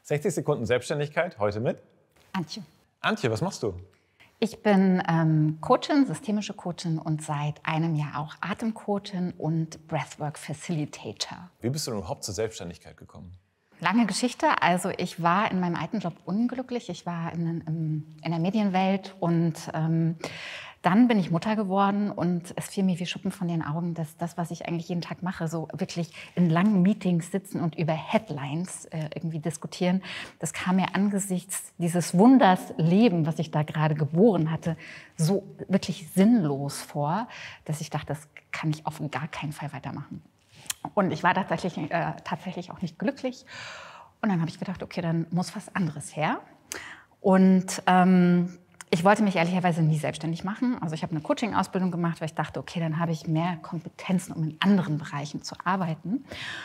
60 Sekunden Selbstständigkeit, heute mit Antje. Antje, was machst du? Ich bin Coachin, systemische Coachin und seit einem Jahr auch Atemcoachin und Breathwork Facilitator. Wie bist du denn überhaupt zur Selbstständigkeit gekommen? Lange Geschichte. Also ich war in meinem alten Job unglücklich. Ich war in der Medienwelt und dann bin ich Mutter geworden und es fiel mir wie Schuppen von den Augen, dass das, was ich eigentlich jeden Tag mache, so wirklich in langen Meetings sitzen und über Headlines irgendwie diskutieren, das kam mir angesichts dieses Wunders Leben, was ich da gerade geboren hatte, so wirklich sinnlos vor, dass ich dachte, das kann ich auf gar keinen Fall weitermachen. Und ich war tatsächlich auch nicht glücklich. Und dann habe ich gedacht, okay, dann muss was anderes her. Und ich wollte mich ehrlicherweise nie selbstständig machen. Also ich habe eine Coaching-Ausbildung gemacht, weil ich dachte, okay, dann habe ich mehr Kompetenzen, um in anderen Bereichen zu arbeiten.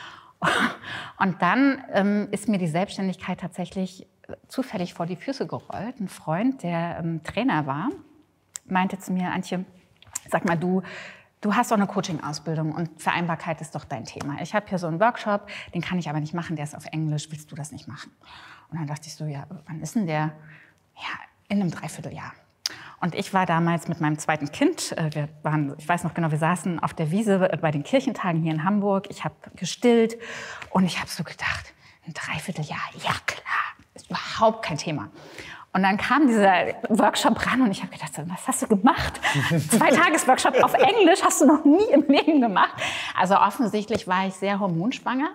Und dann ist mir die Selbstständigkeit tatsächlich zufällig vor die Füße gerollt. Ein Freund, der Trainer war, meinte zu mir, Antje, sag mal, du hast doch eine Coaching-Ausbildung und Vereinbarkeit ist doch dein Thema. Ich habe hier so einen Workshop, den kann ich aber nicht machen, der ist auf Englisch. Willst du das nicht machen? Und dann dachte ich so, ja, wann ist denn der? Ja, in einem Dreivierteljahr. Und ich war damals mit meinem zweiten Kind, ich weiß noch genau, wir saßen auf der Wiese bei den Kirchentagen hier in Hamburg. Ich habe gestillt und ich habe so gedacht, ein Dreivierteljahr, ja klar, ist überhaupt kein Thema. Und dann kam dieser Workshop ran und ich habe gedacht, was hast du gemacht? 2-Tages-Workshop auf Englisch hast du noch nie im Leben gemacht. Also offensichtlich war ich sehr hormonschwanger.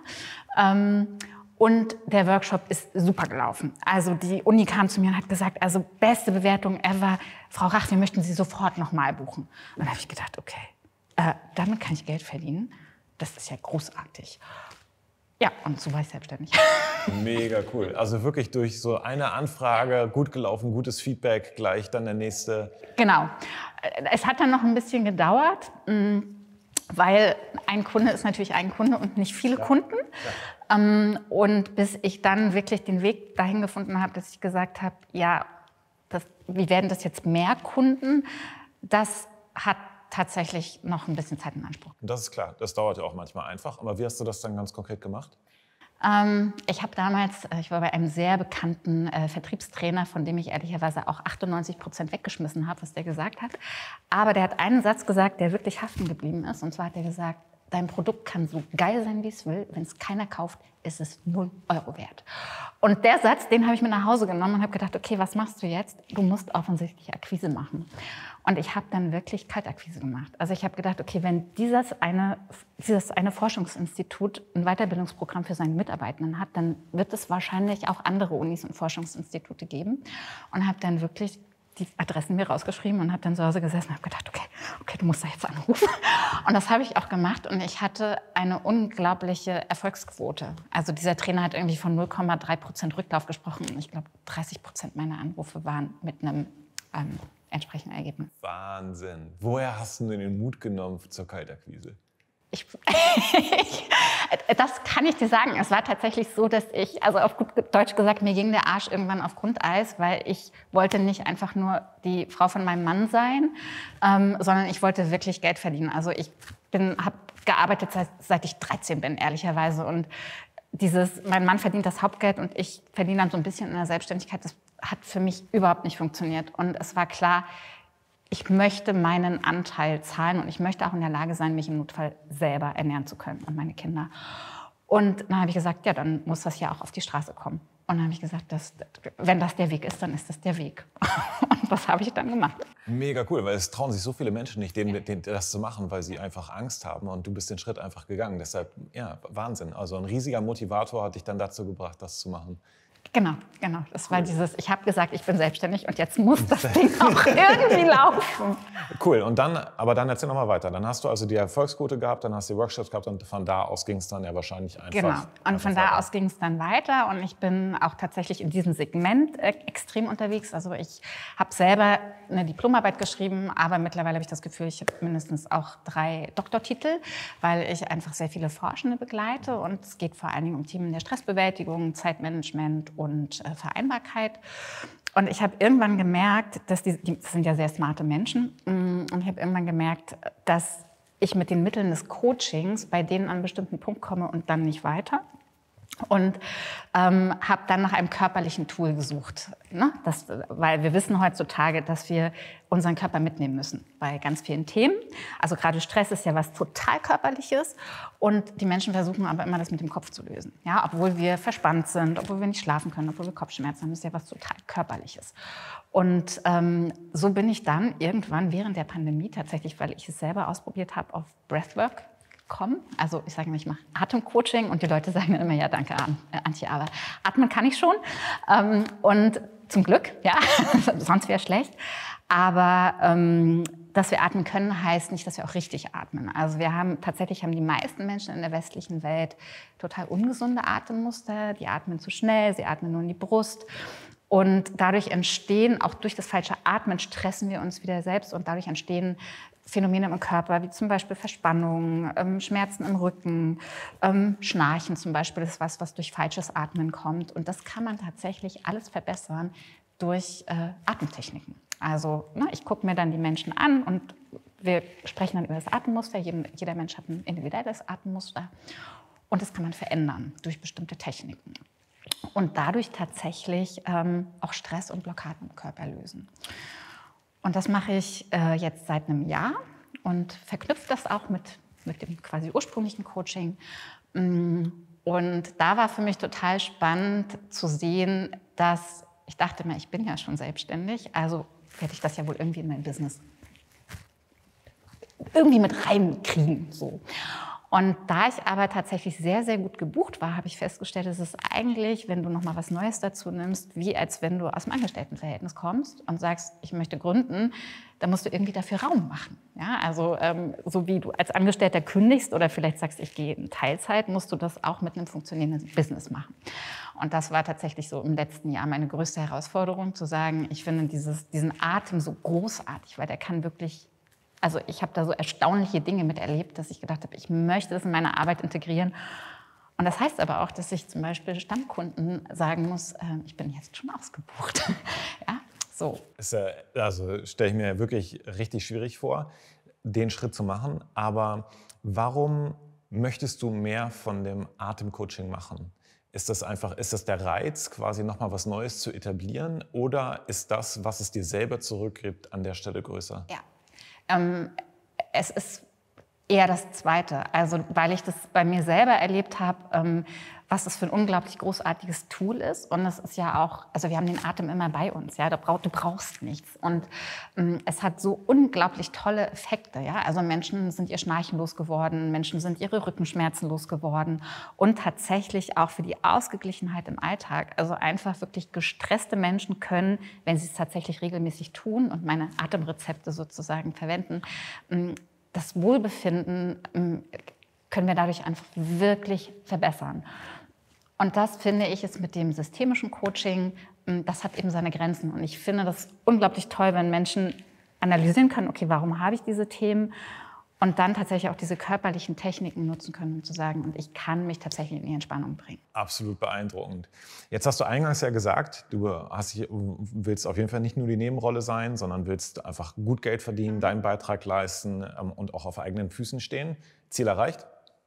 Und der Workshop ist super gelaufen. Also die Uni kam zu mir und hat gesagt, also beste Bewertung ever. Frau Rach, wir möchten Sie sofort nochmal buchen. Und dann habe ich gedacht, okay, damit kann ich Geld verdienen. Das ist ja großartig. Ja, und so war ich selbstständig. Mega cool. Also wirklich durch so eine Anfrage, gut gelaufen, gutes Feedback, gleich dann der nächste. Genau. Es hat dann noch ein bisschen gedauert, weil ein Kunde ist natürlich ein Kunde und nicht viele Kunden. Ja. Und bis ich dann wirklich den Weg dahin gefunden habe, dass ich gesagt habe, ja, wie werden das jetzt mehr Kunden? Das hat tatsächlich noch ein bisschen Zeit in Anspruch. Das ist klar, das dauert ja auch manchmal einfach. Aber wie hast du das dann ganz konkret gemacht? Ich war bei einem sehr bekannten Vertriebstrainer, von dem ich ehrlicherweise auch 98% weggeschmissen habe, was der gesagt hat. Aber der hat einen Satz gesagt, der wirklich haften geblieben ist. Und zwar hat er gesagt, dein Produkt kann so geil sein, wie es will. Wenn es keiner kauft, ist es 0 Euro wert. Und der Satz, den habe ich mit nach Hause genommen und habe gedacht, okay, was machst du jetzt? Du musst offensichtlich Akquise machen. Und ich habe dann wirklich Kaltakquise gemacht. Also ich habe gedacht, okay, wenn dieses eine Forschungsinstitut ein Weiterbildungsprogramm für seine Mitarbeitenden hat, dann wird es wahrscheinlich auch andere Unis und Forschungsinstitute geben. Und habe dann wirklich die Adressen mir rausgeschrieben und habe dann zu Hause gesessen und habe gedacht, okay, du musst da jetzt anrufen. Und das habe ich auch gemacht und ich hatte eine unglaubliche Erfolgsquote. Also dieser Trainer hat irgendwie von 0,3% Rücklauf gesprochen und ich glaube 30% meiner Anrufe waren mit einem entsprechenden Ergebnis. Wahnsinn. Woher hast du denn den Mut genommen zur Kaltakquise? Das kann ich dir sagen. Es war tatsächlich so, dass also auf gut Deutsch gesagt, mir ging der Arsch irgendwann auf Grundeis, weil ich wollte nicht einfach nur die Frau von meinem Mann sein, sondern ich wollte wirklich Geld verdienen. Also ich habe gearbeitet, seit ich 13 bin, ehrlicherweise. Und mein Mann verdient das Hauptgeld und ich verdiene dann so ein bisschen in der Selbstständigkeit. Das hat für mich überhaupt nicht funktioniert. Und es war klar, ich möchte meinen Anteil zahlen und ich möchte auch in der Lage sein, mich im Notfall selber ernähren zu können und meine Kinder. Und dann habe ich gesagt, ja, dann muss das ja auch auf die Straße kommen. Und dann habe ich gesagt, wenn das der Weg ist, dann ist das der Weg. Und was habe ich dann gemacht? Mega cool, weil es trauen sich so viele Menschen nicht, das zu machen, weil sie einfach Angst haben. Und du bist den Schritt einfach gegangen. Deshalb, ja, Wahnsinn. Also ein riesiger Motivator hat dich dann dazu gebracht, das zu machen. Genau. Das war ich habe gesagt, ich bin selbstständig und jetzt muss das Ding auch irgendwie laufen. Cool, aber dann erzähl noch mal weiter. Dann hast du also die Erfolgsquote gehabt, dann hast du die Workshops gehabt und von da aus ging es dann ja wahrscheinlich einfach. Genau, und von da aus ging es dann weiter und ich bin auch tatsächlich in diesem Segment extrem unterwegs. Also ich habe selber eine Diplomarbeit geschrieben, aber mittlerweile habe ich das Gefühl, ich habe mindestens auch 3 Doktortitel, weil ich einfach sehr viele Forschende begleite und es geht vor allen Dingen um Themen der Stressbewältigung, Zeitmanagement und Vereinbarkeit. Und ich habe irgendwann gemerkt, dass das sind ja sehr smarte Menschen, und ich habe irgendwann gemerkt, dass ich mit den Mitteln des Coachings bei denen an einen bestimmten Punkt komme und dann nicht weiter. Und habe dann nach einem körperlichen Tool gesucht. Ne? Weil wir wissen heutzutage, dass wir unseren Körper mitnehmen müssen bei ganz vielen Themen. Also gerade Stress ist ja was total Körperliches. Und die Menschen versuchen aber immer, das mit dem Kopf zu lösen. Ja? Obwohl wir verspannt sind, obwohl wir nicht schlafen können, obwohl wir Kopfschmerzen haben. Das ist ja was total Körperliches. Und so bin ich dann irgendwann während der Pandemie tatsächlich, weil ich es selber ausprobiert habe, auf Breathwork kommen. Also ich sage immer, ich mache Atemcoaching und die Leute sagen dann immer, ja danke Antje, aber atmen kann ich schon. Und zum Glück, ja, sonst wäre es schlecht. Aber dass wir atmen können, heißt nicht, dass wir auch richtig atmen. Also tatsächlich haben die meisten Menschen in der westlichen Welt total ungesunde Atemmuster. Die atmen zu schnell, sie atmen nur in die Brust. Und dadurch entstehen, auch durch das falsche Atmen, stressen wir uns wieder selbst und dadurch entstehen Phänomene im Körper, wie zum Beispiel Verspannung, Schmerzen im Rücken, Schnarchen zum Beispiel, das ist was durch falsches Atmen kommt. Und das kann man tatsächlich alles verbessern durch Atemtechniken. Also ich gucke mir dann die Menschen an und wir sprechen dann über das Atemmuster. Jeder Mensch hat ein individuelles Atemmuster und das kann man verändern durch bestimmte Techniken. Und dadurch tatsächlich auch Stress und Blockaden im Körper lösen. Und das mache ich jetzt seit einem Jahr und verknüpfe das auch mit dem quasi ursprünglichen Coaching. Und da war für mich total spannend zu sehen, dass ich dachte mir, ich bin ja schon selbstständig, also werde ich das ja wohl irgendwie in mein Business irgendwie mit reinkriegen. So. Und da ich aber tatsächlich sehr, sehr gut gebucht war, habe ich festgestellt, es ist eigentlich, wenn du noch mal was Neues dazu nimmst, wie als wenn du aus dem Angestelltenverhältnis kommst und sagst, ich möchte gründen, dann musst du irgendwie dafür Raum machen. Ja, also so wie du als Angestellter kündigst oder vielleicht sagst, ich gehe in Teilzeit, musst du das auch mit einem funktionierenden Business machen. Und das war tatsächlich so im letzten Jahr meine größte Herausforderung, zu sagen, ich finde diesen Atem so großartig, weil der kann wirklich. Also ich habe da so erstaunliche Dinge miterlebt, dass ich gedacht habe, ich möchte das in meine Arbeit integrieren. Und das heißt aber auch, dass ich zum Beispiel Stammkunden sagen muss, ich bin jetzt schon ausgebucht. Ja, so. Also stelle ich mir wirklich richtig schwierig vor, den Schritt zu machen. Aber warum möchtest du mehr von dem Atemcoaching machen? Ist das der Reiz, quasi nochmal was Neues zu etablieren? Oder ist das, was es dir selber zurückgibt, an der Stelle größer? Ja. Es ist eher das Zweite, also weil ich das bei mir selber erlebt habe, was das für ein unglaublich großartiges Tool ist. Und es ist ja auch, also wir haben den Atem immer bei uns, ja, du brauchst nichts. Und es hat so unglaublich tolle Effekte, ja. Also Menschen sind ihr Schnarchen losgeworden, Menschen sind ihre Rückenschmerzen losgeworden und tatsächlich auch für die Ausgeglichenheit im Alltag. Also einfach wirklich gestresste Menschen können, wenn sie es tatsächlich regelmäßig tun und meine Atemrezepte sozusagen verwenden, das Wohlbefinden können wir dadurch einfach wirklich verbessern. Und das, finde ich, ist mit dem systemischen Coaching, das hat eben seine Grenzen. Und ich finde das unglaublich toll, wenn Menschen analysieren können, okay, warum habe ich diese Themen? Und dann tatsächlich auch diese körperlichen Techniken nutzen können, um zu sagen, und ich kann mich tatsächlich in die Entspannung bringen. Absolut beeindruckend. Jetzt hast du eingangs ja gesagt, du willst auf jeden Fall nicht nur die Nebenrolle sein, sondern willst einfach gut Geld verdienen, deinen Beitrag leisten und auch auf eigenen Füßen stehen. Ziel erreicht?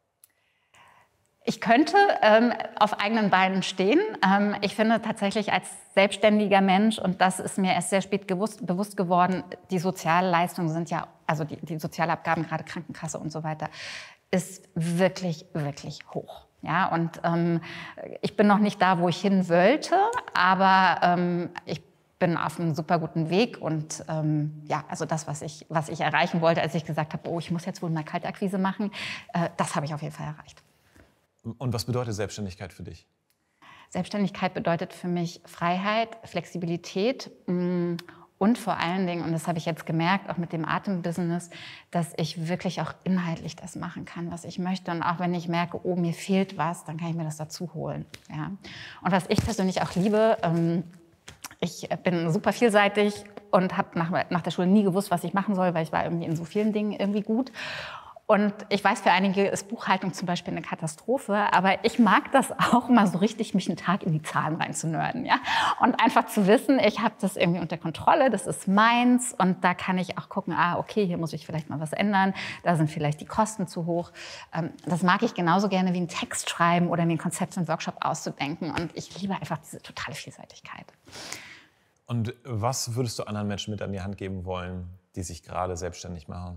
Ich könnte auf eigenen Beinen stehen. Ich finde tatsächlich als selbstständiger Mensch, und das ist mir erst sehr spät bewusst geworden, die Sozialleistungen sind ja, also die Sozialabgaben, gerade Krankenkasse und so weiter, ist wirklich, wirklich hoch. Ja, und ich bin noch nicht da, wo ich hin wollte, aber ich bin auf einem super guten Weg und ja, also das, was ich erreichen wollte, als ich gesagt habe, oh, ich muss jetzt wohl mal Kaltakquise machen, das habe ich auf jeden Fall erreicht. Und was bedeutet Selbstständigkeit für dich? Selbstständigkeit bedeutet für mich Freiheit, Flexibilität und vor allen Dingen, und das habe ich jetzt gemerkt, auch mit dem Atembusiness, dass ich wirklich auch inhaltlich das machen kann, was ich möchte. Und auch wenn ich merke, oh, mir fehlt was, dann kann ich mir das dazu holen. Ja. Und was ich persönlich auch liebe, ich bin super vielseitig und habe nach der Schule nie gewusst, was ich machen soll, weil ich war irgendwie in so vielen Dingen irgendwie gut. Und ich weiß, für einige ist Buchhaltung zum Beispiel eine Katastrophe, aber ich mag das auch mal so richtig, mich einen Tag in die Zahlen reinzunörden. Ja? Und einfach zu wissen, ich habe das irgendwie unter Kontrolle, das ist meins und da kann ich auch gucken, okay, hier muss ich vielleicht mal was ändern, da sind vielleicht die Kosten zu hoch. Das mag ich genauso gerne wie einen Text schreiben oder mir ein Konzept für einen Workshop auszudenken und ich liebe einfach diese totale Vielseitigkeit. Und was würdest du anderen Menschen mit an die Hand geben wollen, die sich gerade selbstständig machen?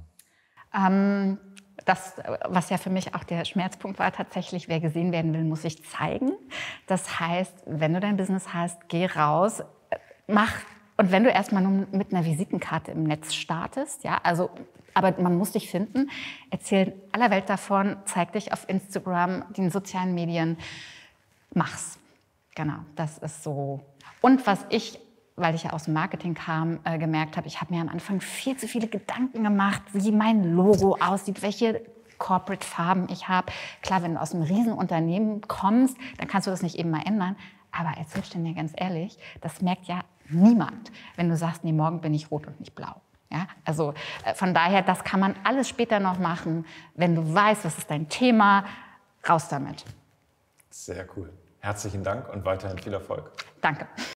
Das, was ja für mich auch der Schmerzpunkt war, tatsächlich, wer gesehen werden will, muss sich zeigen. Das heißt, wenn du dein Business hast, geh raus, mach. Und wenn du erstmal nur mit einer Visitenkarte im Netz startest, ja, also, aber man muss dich finden, erzähl aller Welt davon, zeig dich auf Instagram, den sozialen Medien, mach's. Genau, das ist so. Und was ich, weil ich ja aus dem Marketing kam, gemerkt habe, ich habe mir am Anfang viel zu viele Gedanken gemacht, wie mein Logo aussieht, welche Corporate-Farben ich habe. Klar, wenn du aus einem Riesenunternehmen kommst, dann kannst du das nicht eben mal ändern. Aber als Selbstständiger, ganz ehrlich, das merkt ja niemand, wenn du sagst, nee, morgen bin ich rot und nicht blau. Ja, also von daher, das kann man alles später noch machen. Wenn du weißt, was ist dein Thema, raus damit. Sehr cool. Herzlichen Dank und weiterhin viel Erfolg. Danke.